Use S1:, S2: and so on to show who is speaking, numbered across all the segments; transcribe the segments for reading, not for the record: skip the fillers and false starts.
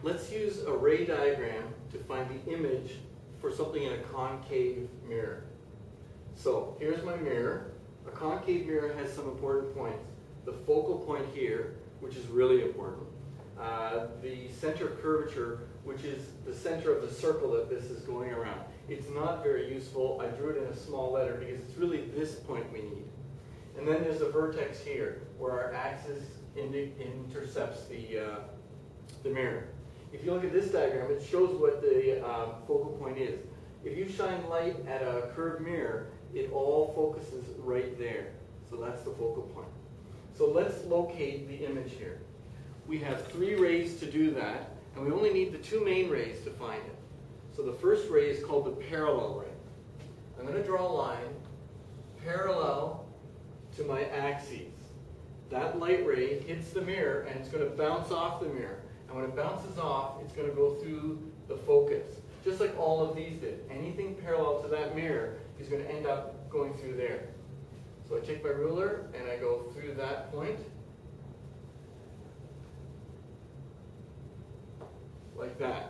S1: Let's use a ray diagram to find the image for something in a concave mirror. So here's my mirror. A concave mirror has some important points. The focal point here, which is really important. The center of curvature, which is the center of the circle that this is going around. It's not very useful. I drew it in a small letter because it's really this point we need. And then there's a vertex here where our axis intercepts the mirror. If you look at this diagram, it shows what the focal point is. If you shine light at a curved mirror, it all focuses right there. So that's the focal point. So let's locate the image here. We have 3 rays to do that, and we only need the 2 main rays to find it. So the first ray is called the parallel ray. I'm going to draw a line parallel to my axes. That light ray hits the mirror and it's going to bounce off the mirror. And when it bounces off, it's going to go through the focus. Just like all of these did. Anything parallel to that mirror is going to end up going through there. So I take my ruler and I go through that point. Like that.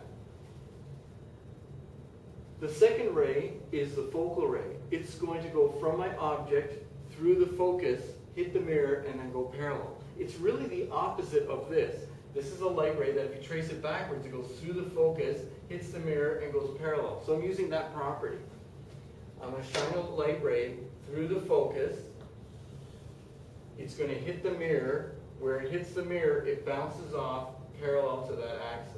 S1: The second ray is the focal ray. It's going to go from my object through the focus, hit the mirror, and then go parallel. It's really the opposite of this. This is a light ray that if you trace it backwards, it goes through the focus, hits the mirror, and goes parallel. So I'm using that property. I'm going to shine a light ray through the focus. It's going to hit the mirror. Where it hits the mirror, it bounces off parallel to that axis.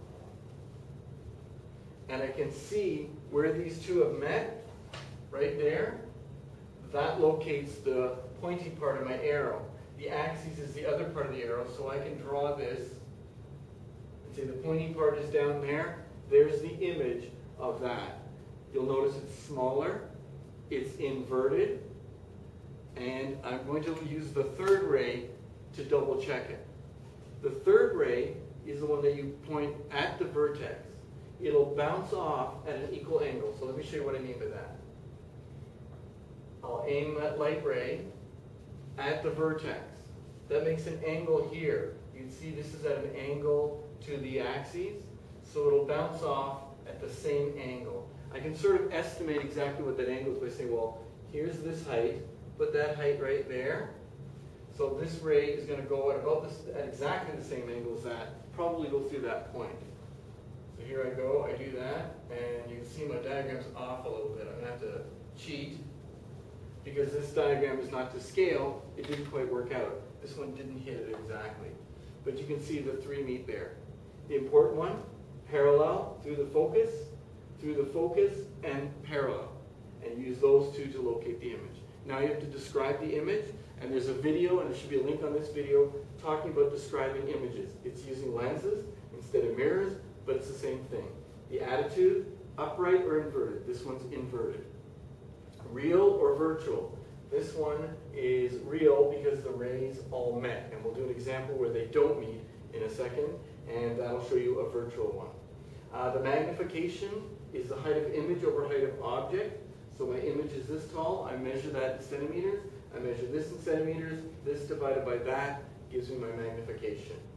S1: And I can see where these two have met, right there. That locates the pointy part of my arrow. The axis is the other part of the arrow, so I can draw this and say the pointy part is down there. There's the image of that. You'll notice it's smaller, it's inverted, and I'm going to use the third ray to double check it. The third ray is the one that you point at the vertex. It'll bounce off at an equal angle. So let me show you what I mean by that. I'll aim that light ray at the vertex. That makes an angle here. You can see this is at an angle to the axes, so it'll bounce off at the same angle. I can sort of estimate exactly what that angle is by saying, well, here's this height, put that height right there. So this ray is going to go at about this, at exactly the same angle as that, probably go through that point. So here I go, I do that, and you can see my diagram's off a little bit. I'm going to have to cheat, because this diagram is not to scale. It didn't quite work out. This one didn't hit it exactly. But you can see the 3 meet there. The important one, parallel, through the focus, and parallel. And use those 2 to locate the image. Now you have to describe the image, and there's a video, and there should be a link on this video, talking about describing images. It's using lenses instead of mirrors, but it's the same thing. The attitude, upright or inverted. This one's inverted. Real or virtual. This one is real because the rays all met. And we'll do an example where they don't meet in a second, and that'll show you a virtual one. The magnification is the height of image over height of object. So my image is this tall. I measure that in centimeters. I measure this in centimeters. This divided by that gives me my magnification.